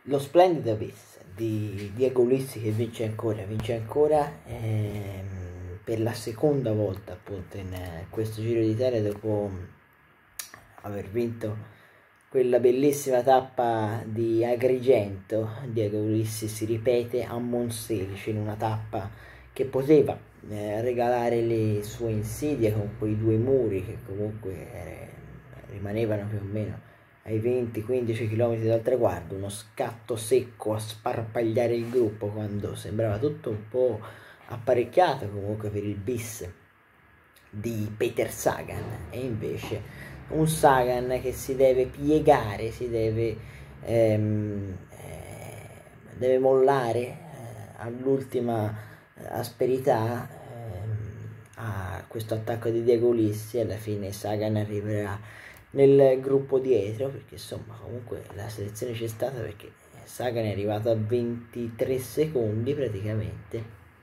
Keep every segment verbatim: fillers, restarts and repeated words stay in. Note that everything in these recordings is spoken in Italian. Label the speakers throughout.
Speaker 1: lo splendido Abyss di Diego Ulissi che vince ancora, vince ancora ehm, per la seconda volta appunto in eh, questo Giro d'Italia, dopo aver vinto quella bellissima tappa di Agrigento. Diego Ulissi si ripete a Monselice in una tappa che poteva eh, regalare le sue insidie con quei due muri che comunque eh, rimanevano più o meno ai venti quindici km dal traguardo, uno scatto secco a sparpagliare il gruppo quando sembrava tutto un po' apparecchiato comunque per il bis di Peter Sagan, e invece un Sagan che si deve piegare, si deve, ehm, eh, deve mollare eh, all'ultima asperità ehm, a questo attacco di Diego Ulissi. Alla fine Sagan arriverà nel gruppo dietro, perché insomma comunque la selezione c'è stata, perché Sagan è arrivato a ventitré secondi praticamente,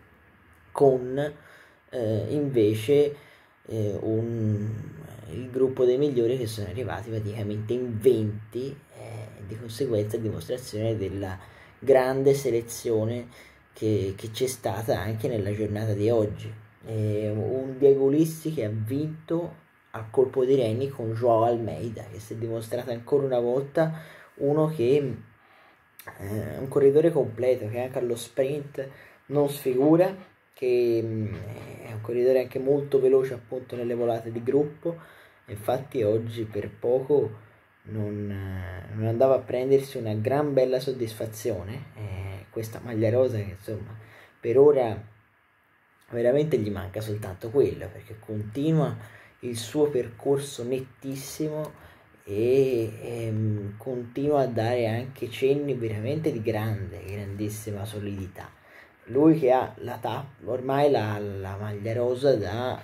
Speaker 1: con eh, invece eh, un, il gruppo dei migliori che sono arrivati praticamente in venti, eh, di conseguenza dimostrazione della grande selezione che, che c'è stata anche nella giornata di oggi. Eh, un Diego Ulissi che ha vinto a colpo di reni con Joao Almeida, che si è dimostrato ancora una volta uno che eh, è un corridore completo, che anche allo sprint non sfigura, che mh, è un corridore anche molto veloce appunto nelle volate di gruppo. Infatti oggi per poco non, eh, non andava a prendersi una gran bella soddisfazione eh, questa maglia rosa, che insomma per ora veramente gli manca soltanto quello, perché continua il suo percorso nettissimo e ehm, continua a dare anche cenni veramente di grande, grandissima solidità. Lui che ha la tappa, ormai la, la maglia rosa da,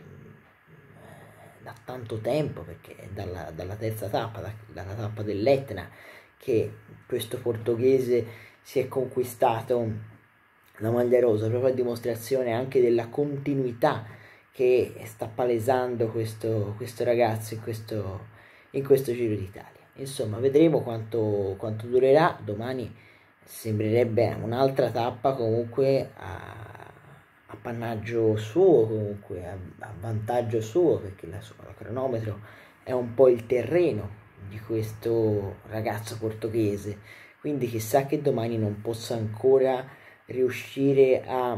Speaker 1: da tanto tempo, perché è dalla, dalla terza tappa, da, dalla tappa dell'Etna, che questo portoghese si è conquistato la maglia rosa, proprio a dimostrazione anche della continuità che sta palesando questo, questo ragazzo in questo, in questo Giro d'Italia. Insomma, vedremo quanto, quanto durerà. Domani sembrerebbe un'altra tappa comunque a, appannaggio suo, comunque a, a vantaggio suo, perché la, la cronometro è un po' il terreno di questo ragazzo portoghese, quindi chissà che domani non possa ancora riuscire a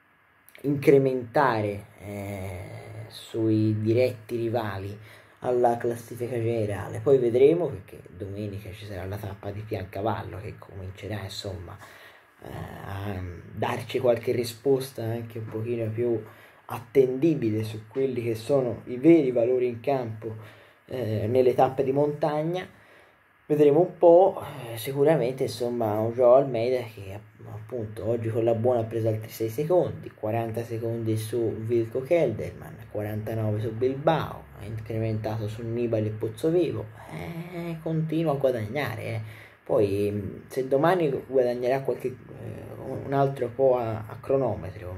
Speaker 1: incrementare eh, sui diretti rivali alla classifica generale. Poi vedremo, perché domenica ci sarà la tappa di Piancavallo che comincerà insomma eh, a darci qualche risposta anche un pochino più attendibile su quelli che sono i veri valori in campo eh, nelle tappe di montagna. Vedremo un po', eh, sicuramente insomma un Joao Almeida che appunto oggi con la buona ha preso altri sei secondi, quaranta secondi su Wilco Kelderman, quarantanove su Bilbao, ha incrementato su Nibali e Pozzovivo, eh, continua a guadagnare, eh. Poi se domani guadagnerà qualche, eh, un altro po' a, a cronometro,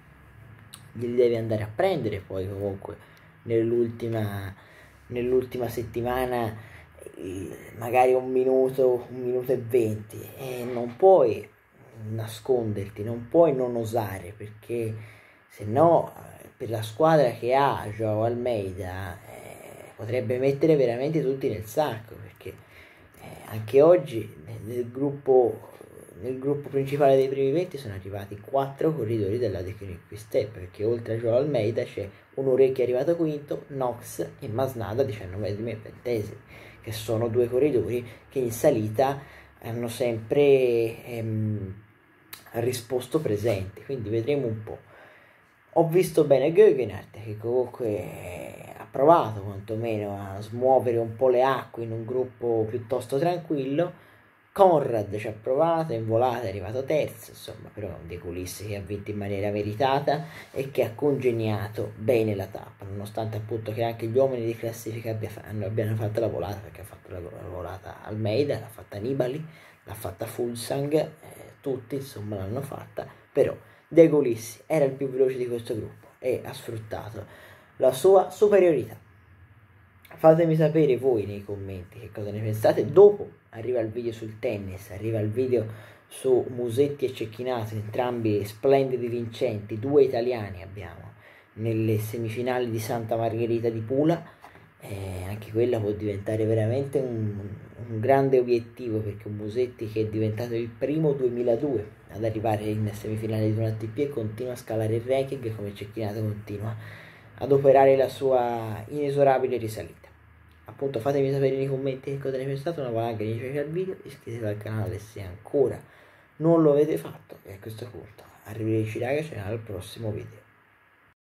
Speaker 1: glieli deve andare a prendere poi comunque nell'ultima, nell'ultima settimana, magari un minuto, un minuto e venti, e non puoi nasconderti, non puoi non osare, perché se no per la squadra che ha Joao Almeida eh, potrebbe mettere veramente tutti nel sacco, perché eh, anche oggi nel gruppo, nel gruppo principale dei primi venti sono arrivati quattro corridori della Deceuninck Quick Step, perché oltre a Joao Almeida c'è un Urecchio arrivato quinto, Knox e Masnada diciannovesimi e ventesimi, che sono due corridori che in salita hanno sempre ehm, risposto presenti, quindi vedremo un po'. Ho visto bene Geoghenaert, che comunque ha provato quantomeno a smuovere un po' le acque in un gruppo piuttosto tranquillo. Conrad ci ha provato, in volata è arrivato terzo, insomma, però De Ulissi che ha vinto in maniera meritata e che ha congegnato bene la tappa, nonostante appunto che anche gli uomini di classifica abbiano, abbiano fatto la volata, perché ha fatto la, la volata Almeida, l'ha fatta Nibali, l'ha fatta Fulsang, eh, tutti insomma l'hanno fatta, però De Ulissi era il più veloce di questo gruppo e ha sfruttato la sua superiorità. Fatemi sapere voi nei commenti che cosa ne pensate dopo arriva il video sul tennis, arriva il video su Musetti e Cecchinato, entrambi splendidi vincenti, due italiani abbiamo nelle semifinali di Santa Margherita di Pula. Eh, anche quella può diventare veramente un, un grande obiettivo, perché un Musetti che è diventato il primo duemiladue ad arrivare in semifinale di un A T P e continua a scalare il ranking, come Cecchinato continua ad operare la sua inesorabile risalita. Appunto, fatemi sapere nei commenti che cosa ne pensate, una buona like, mi piace al video, iscrivetevi al canale se ancora non lo avete fatto, e a questo punto arrivederci ragazzi al prossimo video.